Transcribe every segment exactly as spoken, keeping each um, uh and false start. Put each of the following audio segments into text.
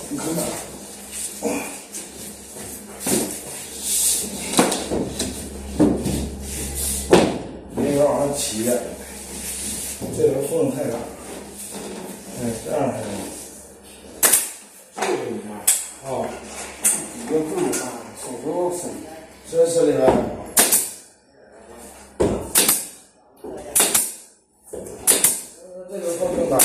你看看。没有往上起的，这个缝太大。哎，这样才能。这个你看，啊，一个缝大，手都深，这是里边。 这个缝更大。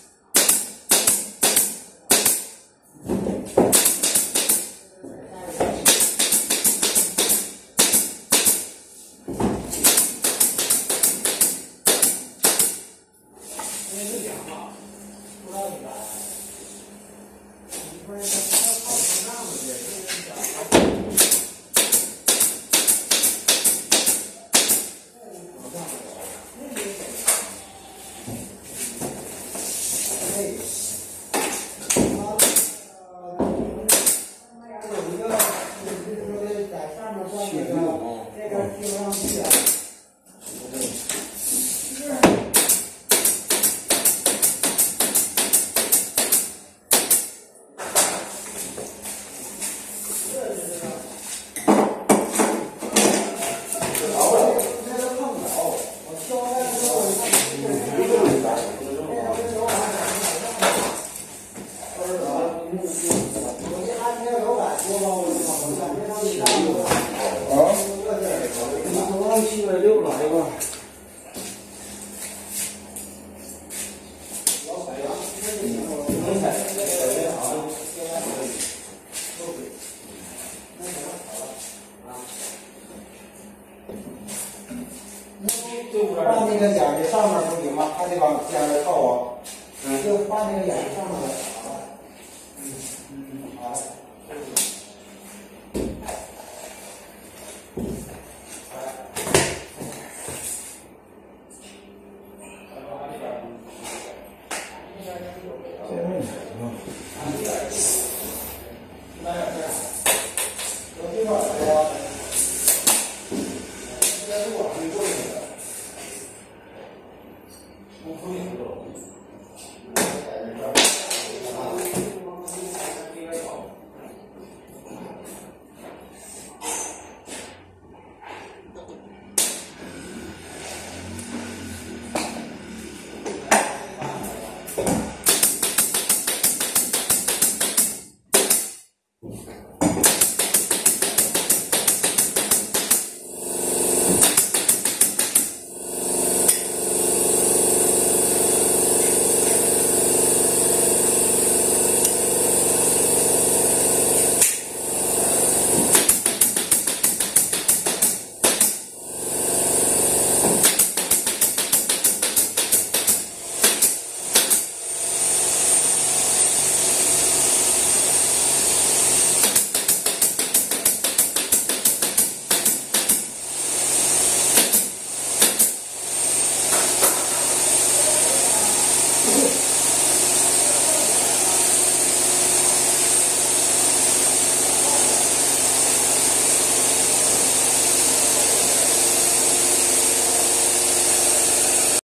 七百六来吧。把那个眼睛上面不行吗？还得往尖儿靠啊。嗯。就把那个眼睛上面来。嗯嗯好。 这没什么。